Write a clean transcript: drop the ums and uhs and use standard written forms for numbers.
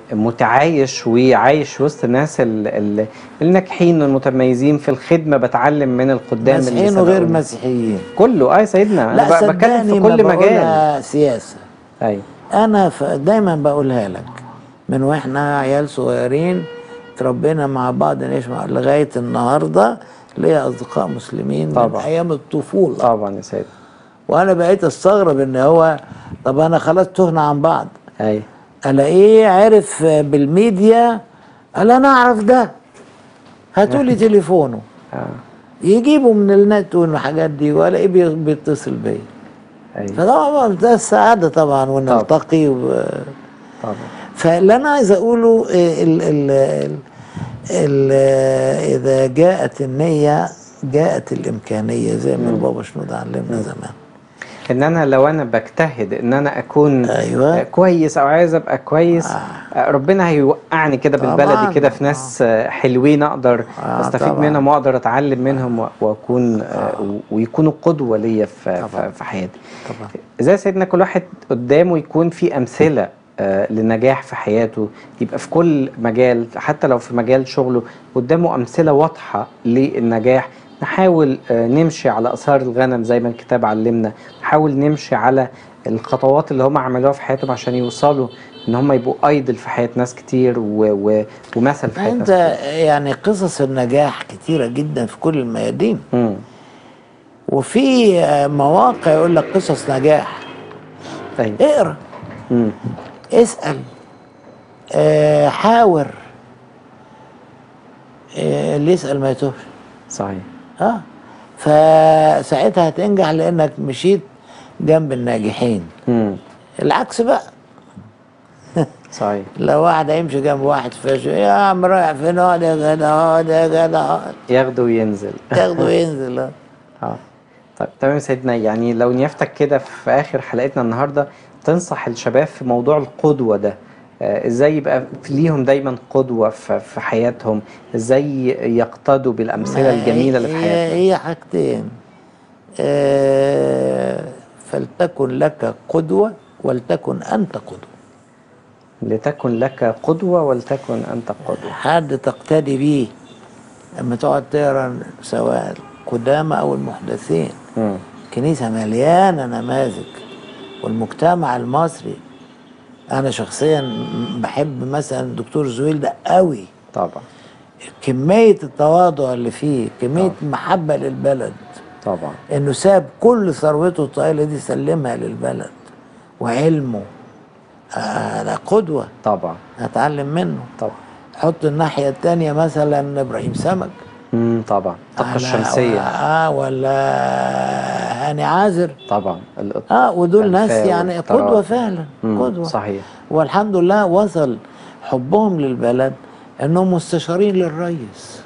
متعايش وعايش وسط الناس الناجحين والمتميزين في الخدمة، بتعلم من الخدام اللي مسيحيين وغير سبقوني. مسيحيين كله يا سيدنا. لا أنا بتكلم في كل مجال. سياسة. أيوة. أنا دايما بقولها لك من وإحنا عيال صغيرين تربينا مع بعض نعيش لغاية النهاردة. ليا أصدقاء مسلمين طبعا من أيام الطفولة طبعا يا سيدنا. وأنا بقيت أستغرب إن هو طب أنا خلاص تهنا عن بعض. أيوة. ألاقيه عرف بالميديا، قال أنا أعرف ده، هاتولي تليفونه. يجيبوا من النت والحاجات دي والاقيه بيتصل بيا. أيوة. فطبعا ده السعاده طبعا ونلتقي طبعا. فاللي انا عايز اقوله اذا جاءت النيه جاءت الامكانيه، زي ما البابا شنودة علمنا زمان. ان انا لو انا بجتهد ان انا اكون أيوة. كويس او عايز ابقى كويس، ربنا هيوقعني كده بالبلدي كده في ناس حلوين اقدر استفيد منهم واقدر اتعلم منهم واكون ويكونوا قدوه ليا في حياتي. زي سيدنا كل واحد قدامه يكون في امثله للنجاح في حياته، يبقى في كل مجال حتى لو في مجال شغله قدامه امثله واضحه للنجاح. نحاول نمشي على آثار الغنم زي ما الكتاب علمنا، نحاول نمشي على الخطوات اللي هم عملوها في حياتهم عشان يوصلوا ان هم يبقوا ايدل في حياة ناس كتير ومثل في حياة ناس كتير. يعني قصص النجاح كتيرة جدا في كل الميادين. وفي مواقع يقول لك قصص نجاح. طيب. اقرا. اسأل. حاور. اللي يسأل ما يتوهش. صحيح. فساعتها هتنجح لانك مشيت جنب الناجحين. العكس بقى. صحيح. لو واحد هيمشي جنب واحد فاشل، يا عم رايح فين؟ اقعد يا جدع، اقعد يا جدع، ياخده وينزل. ياخده وينزل. طيب تمام يا سيدنا. يعني لو نيافتك كده في اخر حلقتنا النهارده تنصح الشباب في موضوع القدوة ده، ازاي يبقى ليهم دايما قدوة في حياتهم، ازاي يقتدوا بالامثلة الجميلة اللي في حياتهم؟ هي حاجتين، فلتكن لك قدوة ولتكن انت قدوة. لتكن لك قدوة ولتكن انت قدوة. حد تقتدي بيه. لما تقعد تقرا سواء القدامى او المحدثين، كنيسة مليانة نماذج، والمجتمع المصري. أنا شخصيا بحب مثلا الدكتور زويل ده قوي طبعا. كمية التواضع اللي فيه، كمية محبة للبلد طبعا، إنه ساب كل ثروته الطائلة دي سلمها للبلد وعلمه. أنا قدوة طبعا، هتعلم منه. طبعا. حط الناحية التانية مثلا إبراهيم سمك. طبعا. الطاقة الشمسية. ولا هاني عازر. طبعا. ودول ناس يعني قدوة فعلا. قدوة. صحيح. والحمد لله وصل حبهم للبلد انهم مستشارين للرئيس.